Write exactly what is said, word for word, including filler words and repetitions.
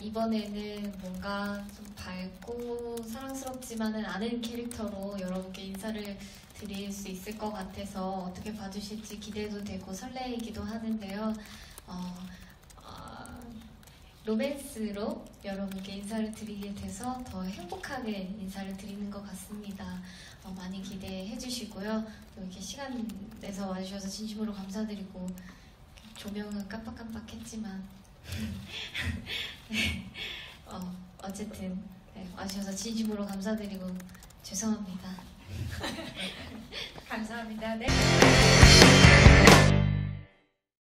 이번에는 뭔가 좀 밝고 사랑스럽지만은 않은 캐릭터로 여러분께 인사를 드릴 수 있을 것 같아서 어떻게 봐주실지 기대도 되고 설레이기도 하는데요. 어, 어, 로맨스로 여러분께 인사를 드리게 돼서 더 행복하게 인사를 드리는 것 같습니다. 어, 많이 기대해 주시고요. 또 이렇게 시간 내서 와주셔서 진심으로 감사드리고, 조명은 깜빡깜빡했지만 네, 어, 어쨌든 네, 와주셔서 진심으로 감사드리고 죄송합니다. 감사합니다. 네.